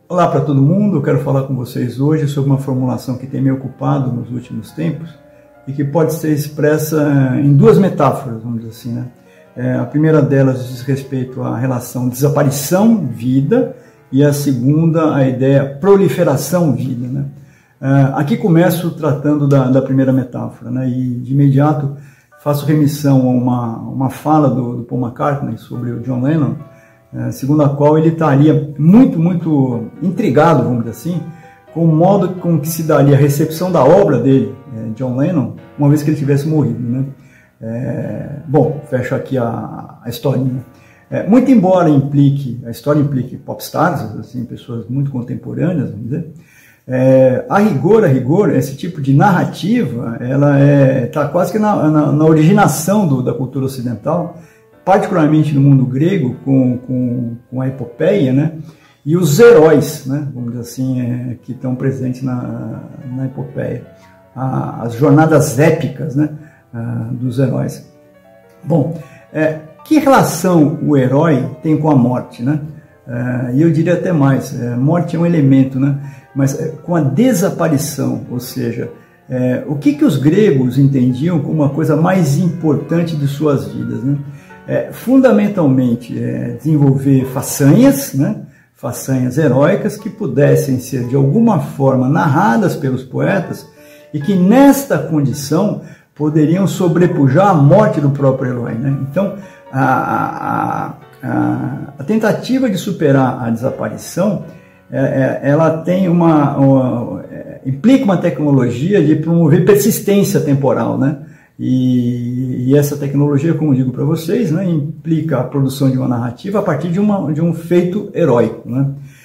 Olá para todo mundo, eu quero falar com vocês hoje sobre uma formulação que tem me ocupado nos últimos tempos e que pode ser expressa em duas metáforas, vamos dizer assim, né? A primeira delas diz respeito à relação desaparição-vida e a segunda a ideia proliferação-vida, né? Aqui começo tratando da primeira metáfora, né? E de imediato faço remissão a uma fala do Paul McCartney sobre o John Lennon, segundo a qual ele estaria muito intrigado, vamos dizer assim, com o modo com que se daria a recepção da obra dele, John Lennon, uma vez que ele tivesse morrido, né? Bom, fecho aqui a historinha. Muito embora a história implique popstars, assim, pessoas muito contemporâneas, vamos dizer, a rigor, esse tipo de narrativa, ela está quase que na originação da cultura ocidental, particularmente no mundo grego, com a epopeia, né? E os heróis, né? Vamos dizer assim, que estão presentes na epopeia, as jornadas épicas, né? Dos heróis. Bom, que relação o herói tem com a morte, né? E eu diria até mais, morte é um elemento, né? Mas com a desaparição, ou seja, o que os gregos entendiam como uma coisa mais importante de suas vidas, né? Fundamentalmente, desenvolver façanhas, né? Façanhas heróicas que pudessem ser de alguma forma narradas pelos poetas e que nesta condição poderiam sobrepujar a morte do próprio herói, né? Então, a tentativa de superar a desaparição, ela tem implica uma tecnologia de promover persistência temporal, né? E essa tecnologia, como digo para vocês, né, implica a produção de uma narrativa a partir de um feito heróico, né?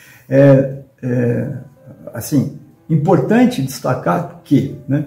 Assim, importante destacar que, né,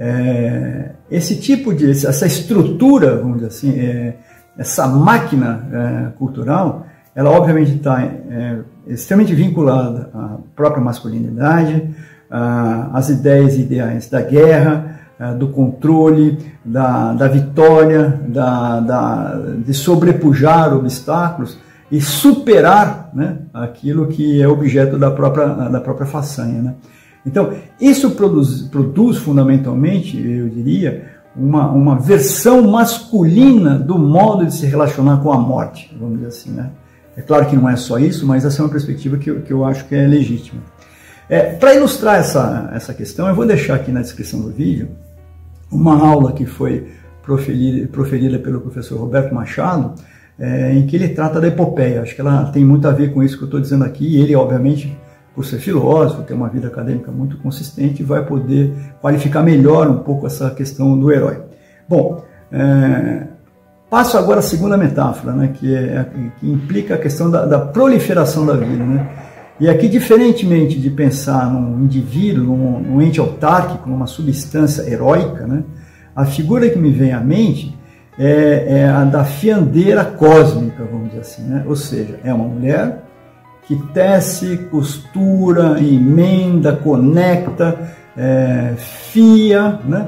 essa estrutura, vamos dizer assim, essa máquina cultural, ela obviamente está extremamente vinculada à própria masculinidade, às ideias e ideais da guerra, do controle, da vitória, de sobrepujar obstáculos e superar, né, aquilo que é objeto da própria façanha, né? Então, isso produz fundamentalmente, eu diria, uma versão masculina do modo de se relacionar com a morte, vamos dizer assim, né? É claro que não é só isso, mas essa é uma perspectiva que eu acho que é legítima. Para ilustrar essa questão, eu vou deixar aqui na descrição do vídeo uma aula que foi proferida pelo professor Roberto Machado, em que ele trata da epopeia. Acho que ela tem muito a ver com isso que eu estou dizendo aqui, e ele, obviamente, por ser filósofo, ter uma vida acadêmica muito consistente, vai poder qualificar melhor um pouco essa questão do herói. Bom, passo agora a segunda metáfora, né, que implica a questão da proliferação da vida, né? E aqui, diferentemente de pensar num indivíduo, num ente autárquico, numa substância heróica, né, a figura que me vem à mente é a da fiandeira cósmica, vamos dizer assim, né? Ou seja, é uma mulher que tece, costura, emenda, conecta, fia, né?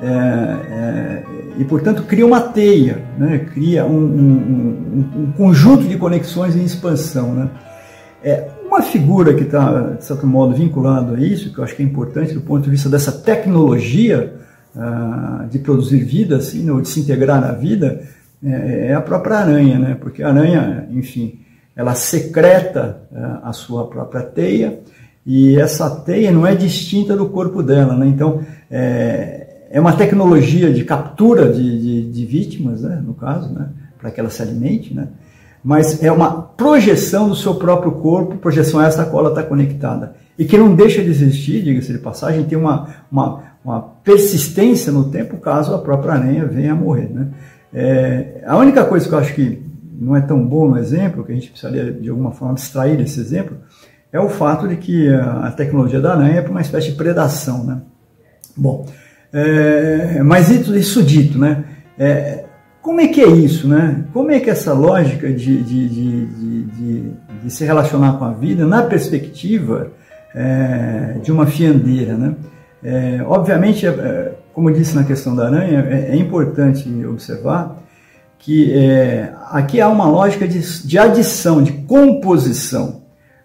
E, portanto, cria uma teia, né? Cria um conjunto de conexões em expansão, né? Uma figura que está, de certo modo, vinculada a isso, que eu acho que é importante do ponto de vista dessa tecnologia de produzir vida, assim, ou de se integrar na vida, é a própria aranha, né? Porque a aranha, enfim, ela secreta a sua própria teia, e essa teia não é distinta do corpo dela, né? Então, é uma tecnologia de captura de vítimas, né, no caso, né, para que ela se alimente, né? Mas é uma projeção do seu próprio corpo, projeção a essa qual ela está conectada, e que não deixa de existir, diga-se de passagem, tem uma persistência no tempo, caso a própria aranha venha a morrer, né? A única coisa que eu acho que não é tão bom no exemplo, que a gente precisaria de alguma forma extrair desse exemplo, é o fato de que a tecnologia da aranha é para uma espécie de predação, né? Bom, mas isso dito, né? Como é que é isso, né? Como é que essa lógica de se relacionar com a vida na perspectiva de uma fiandeira, né? Obviamente, como eu disse na questão da aranha, é importante observar que aqui há uma lógica de adição, de composição.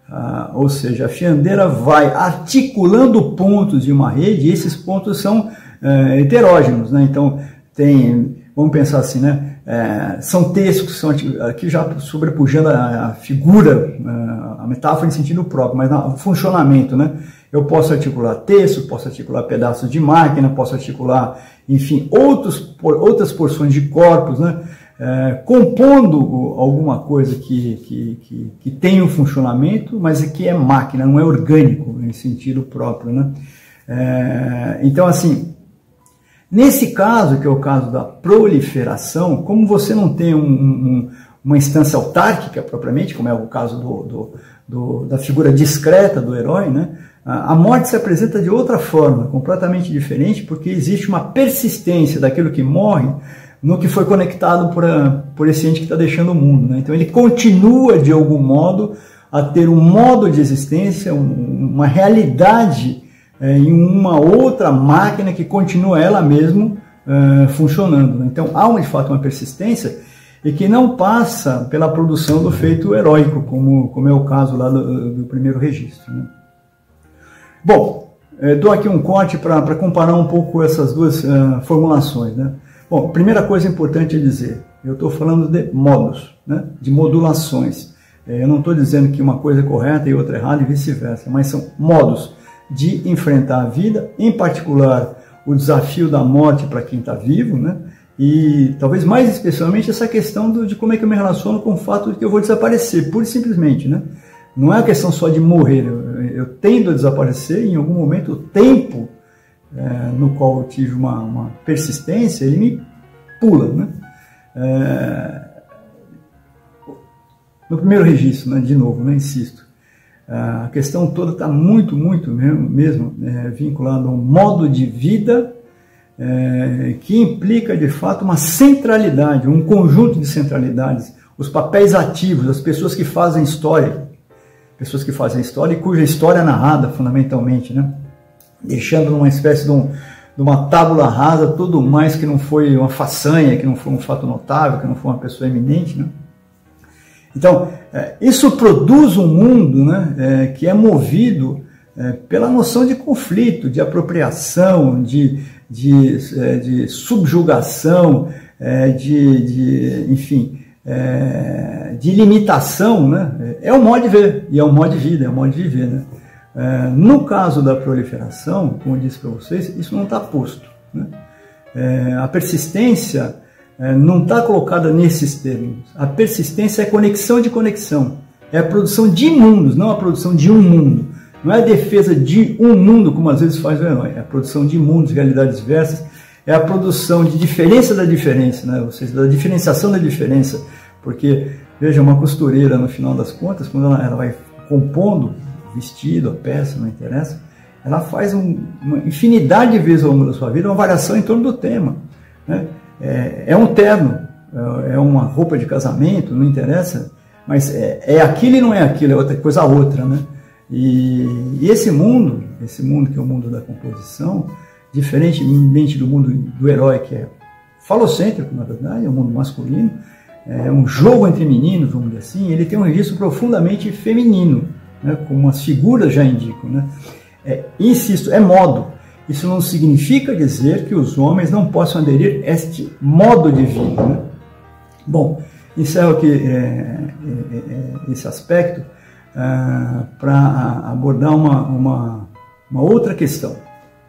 ou seja, a fiandeira vai articulando pontos de uma rede, e esses pontos são heterógenos, né? Então, vamos pensar assim, né? São textos que são aqui já sobrepujando a figura, a metáfora em sentido próprio, mas no funcionamento, né? Eu posso articular texto, posso articular pedaços de máquina, posso articular, enfim, outras porções de corpos, né? Compondo alguma coisa que tem um funcionamento, mas que é máquina, não é orgânico em sentido próprio, né? Então, assim, nesse caso, que é o caso da proliferação, como você não tem uma instância autárquica propriamente, como é o caso da figura discreta do herói, né? A morte se apresenta de outra forma, completamente diferente, porque existe uma persistência daquilo que morre no que foi conectado por esse ente que está deixando o mundo, né? Então ele continua, de algum modo, a ter um modo de existência, uma realidade em uma outra máquina que continua ela mesma funcionando, né? Então há, de fato, uma persistência e que não passa pela produção do feito heróico, como é o caso lá do primeiro registro, né? Bom, dou aqui um corte para comparar um pouco essas duas formulações, né? Bom, primeira coisa importante é dizer, eu estou falando de modos, né? De modulações. Eu não estou dizendo que uma coisa é correta e outra é errada e vice-versa, mas são modos de enfrentar a vida, em particular o desafio da morte para quem está vivo, né? E talvez mais especialmente essa questão de como é que eu me relaciono com o fato de que eu vou desaparecer, pura e simplesmente, né? Não é a questão só de morrer, eu tendo a desaparecer, e em algum momento o tempo no qual eu tive uma persistência, ele me pula, né? No primeiro registro, né, de novo, né, insisto, a questão toda está muito mesmo vinculada a um modo de vida que implica, de fato, uma centralidade, um conjunto de centralidades, os papéis ativos, as pessoas que fazem história e cuja história é narrada, fundamentalmente, né? Deixando numa espécie de uma tábula rasa tudo mais que não foi uma façanha, que não foi um fato notável, que não foi uma pessoa eminente, né? Então, isso produz um mundo, né, que é movido pela noção de conflito, de apropriação, de subjugação, enfim, de limitação, né? É um modo de ver, e é um modo de vida, é um modo de viver, né? No caso da proliferação, como eu disse para vocês, isso não está posto, né? A persistência não está colocada nesses termos. A persistência é conexão de conexão, é a produção de mundos, não a produção de um mundo. Não é a defesa de um mundo, como às vezes faz o herói, é a produção de mundos, realidades diversas, é a produção de diferença da diferença, né? Ou seja, da diferenciação da diferença, porque, veja, uma costureira, no final das contas, quando ela vai compondo vestido, a peça, não interessa, ela faz uma infinidade de vezes ao longo da sua vida, uma variação em torno do tema, né? É um terno, é uma roupa de casamento, não interessa, mas é aquilo e não é aquilo, é outra coisa a outra, né? E esse mundo que é o mundo da composição, diferentemente do mundo do herói, que é falocêntrico, na verdade, é um mundo masculino, é um jogo entre meninos, vamos dizer assim, ele tem um registro profundamente feminino, né, como as figuras já indicam, né? Insisto, é modo. Isso não significa dizer que os homens não possam aderir a este modo de vida, né? Bom, encerro aqui esse aspecto para abordar uma outra questão.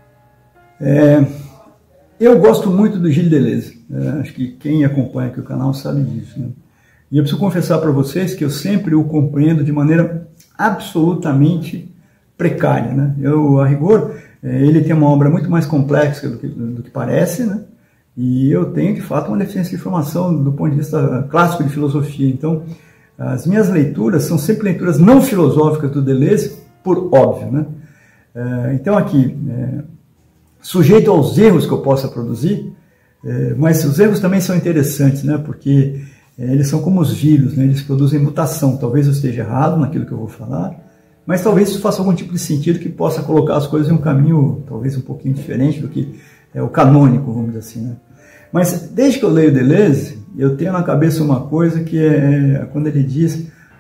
Eu gosto muito do Gilles Deleuze, acho que quem acompanha aqui o canal sabe disso, né? E eu preciso confessar para vocês que eu sempre o compreendo de maneira absolutamente precária, né? A rigor, ele tem uma obra muito mais complexa do que parece, né? E eu tenho, de fato, uma deficiência de informação do ponto de vista clássico de filosofia. Então, as minhas leituras são sempre leituras não filosóficas do Deleuze, por óbvio, né? Então, aqui, sujeito aos erros que eu possa produzir, mas os erros também são interessantes, né? Porque eles são como os vírus, né? Eles produzem mutação. Talvez eu esteja errado naquilo que eu vou falar, mas talvez isso faça algum tipo de sentido que possa colocar as coisas em um caminho talvez um pouquinho diferente do que é o canônico, vamos dizer assim, né? Mas desde que eu leio Deleuze, eu tenho na cabeça uma coisa que é quando ele diz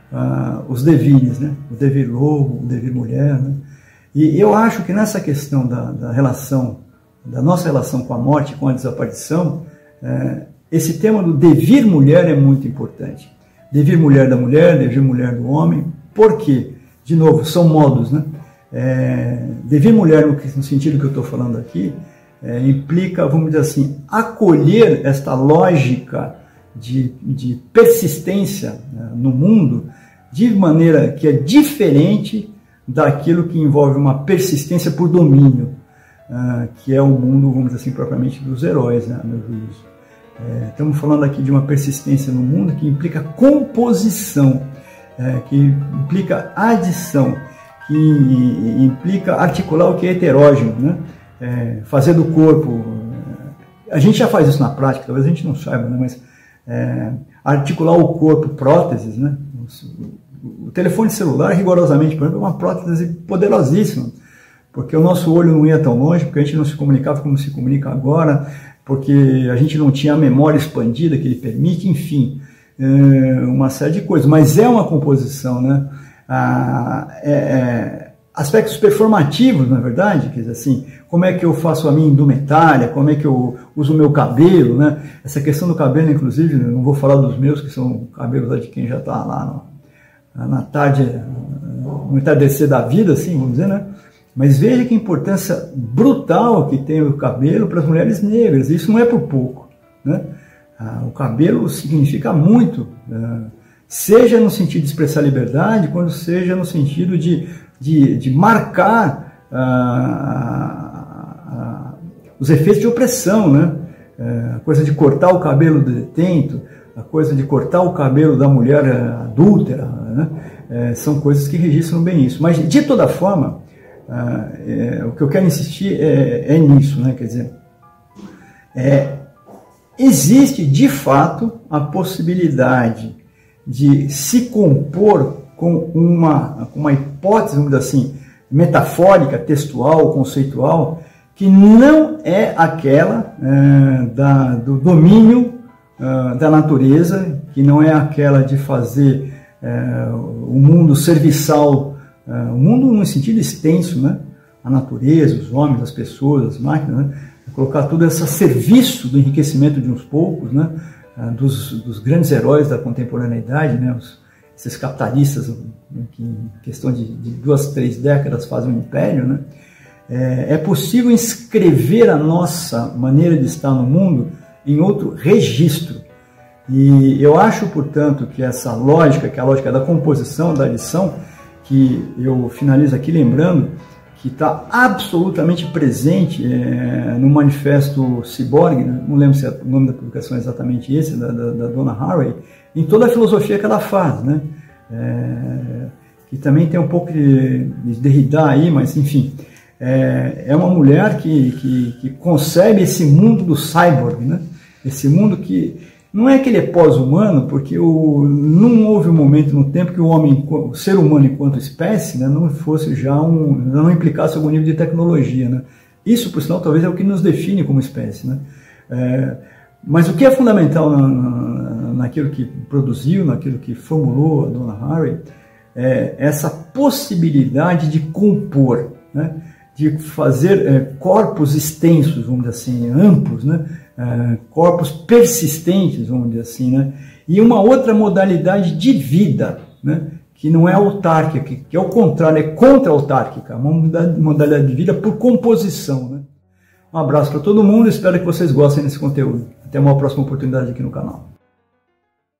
os devires, né? O devir lobo, o devir mulher, né? E eu acho que nessa questão da relação, da nossa relação com a morte, com a desaparição, esse tema do devir mulher é muito importante. Devir mulher da mulher, devir mulher do homem. Por quê? De novo, são modos, né? Devir mulher, no sentido que eu estou falando aqui, implica, vamos dizer assim, acolher esta lógica de persistência, né, no mundo, de maneira que é diferente daquilo que envolve uma persistência por domínio, que é o mundo, vamos dizer assim, propriamente dos heróis, né, a meu juízo. Estamos falando aqui de uma persistência no mundo que implica composição, que implica adição, que implica articular o que é heterógeno, né? Fazer do corpo, a gente já faz isso na prática, talvez a gente não saiba, né? Mas articular o corpo, próteses, né? O telefone celular, rigorosamente, por exemplo, é uma prótese poderosíssima, porque o nosso olho não ia tão longe, porque a gente não se comunicava como se comunica agora, porque a gente não tinha a memória expandida que ele permite, enfim, uma série de coisas, mas é uma composição, né? Aspectos performativos, na verdade, quer dizer assim, como é que eu faço a minha indumentária, como é que eu uso o meu cabelo, né? Essa questão do cabelo, inclusive, eu não vou falar dos meus, que são cabelos lá de quem já está lá na tarde, no entardecer da vida, assim, vamos dizer, né? Mas veja que importância brutal que tem o cabelo para as mulheres negras, isso não é por pouco, né? O cabelo significa muito, seja no sentido de expressar liberdade, quando seja no sentido de marcar os efeitos de opressão, né? A coisa de cortar o cabelo do detento, a coisa de cortar o cabelo da mulher adúltera, né? São coisas que registram bem isso. Mas, de toda forma, o que eu quero insistir é nisso, né? Quer dizer, existe, de fato, a possibilidade de se compor com uma hipótese, vamos dizer assim, metafórica, textual, conceitual, que não é aquela do domínio da natureza, que não é aquela de fazer o mundo serviçal, o mundo no sentido extenso, né? A natureza, os homens, as pessoas, as máquinas, né? Colocar tudo isso a serviço do enriquecimento de uns poucos, né? Dos grandes heróis da contemporaneidade, né? Esses capitalistas, né? Que em questão de 2, 3 décadas fazem um império, né? É possível inscrever a nossa maneira de estar no mundo em outro registro. E eu acho, portanto, que essa lógica, que é a lógica da composição, da adição, que eu finalizo aqui lembrando, que está absolutamente presente no Manifesto Cyborg, né? Não lembro se o nome da publicação é exatamente esse, da Donna Haraway, em toda a filosofia que ela faz, né? Que também tem um pouco de Derrida aí, mas enfim, é uma mulher que concebe esse mundo do cyborg, né? Esse mundo que não é que ele é pós-humano, porque não houve um momento no tempo que o ser humano enquanto espécie, né, não fosse não implicasse algum nível de tecnologia, né? Isso, por sinal, talvez é o que nos define como espécie, né? Mas o que é fundamental naquilo que produziu, naquilo que formulou a Donna Haraway, é essa possibilidade de compor, né? De fazer corpos extensos, vamos dizer assim, amplos, né? Corpos persistentes, vamos dizer assim, né? E uma outra modalidade de vida, né? Que não é autárquica, que é o contrário, é contra-autárquica, uma modalidade de vida por composição, né? Um abraço para todo mundo, espero que vocês gostem desse conteúdo. Até uma próxima oportunidade aqui no canal.